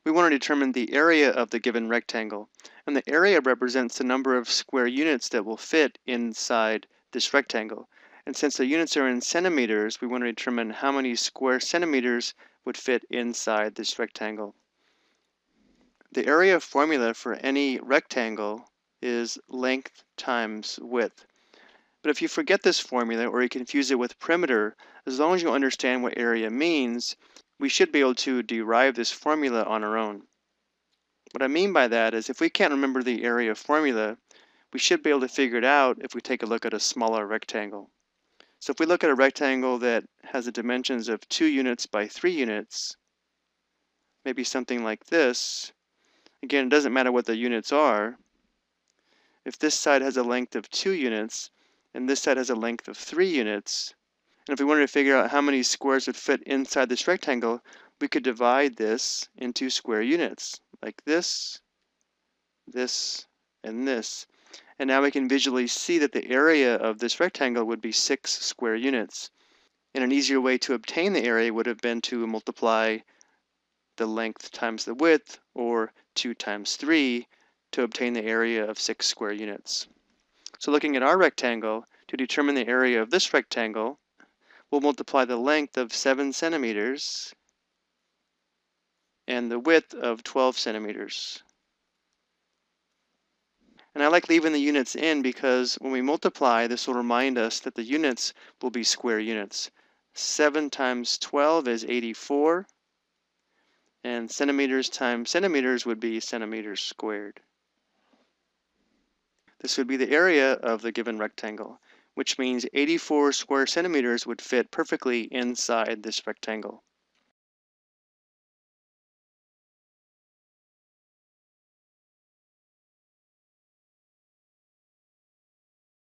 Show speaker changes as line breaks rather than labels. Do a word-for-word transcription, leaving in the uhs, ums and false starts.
we want to determine the area of the given rectangle. And the area represents the number of square units that will fit inside this rectangle. And since the units are in centimeters, we want to determine how many square centimeters would fit inside this rectangle. The area formula for any rectangle is length times width. But if you forget this formula or you confuse it with perimeter, as long as you understand what area means, we should be able to derive this formula on our own. What I mean by that is if we can't remember the area formula, we should be able to figure it out if we take a look at a smaller rectangle. So if we look at a rectangle that has the dimensions of two units by three units, maybe something like this, again, it doesn't matter what the units are. If this side has a length of two units and this side has a length of three units, and if we wanted to figure out how many squares would fit inside this rectangle, we could divide this into square units, like this, this, and this. And now we can visually see that the area of this rectangle would be six square units. And an easier way to obtain the area would have been to multiply the length times the width, or two times three, to obtain the area of six square units. So looking at our rectangle, to determine the area of this rectangle, we'll multiply the length of seven centimeters and the width of twelve centimeters. And I like leaving the units in because when we multiply, this will remind us that the units will be square units. seven times twelve is eighty-four, and centimeters times centimeters would be centimeters squared. This would be the area of the given rectangle, which means eighty-four square centimeters would fit perfectly inside this rectangle.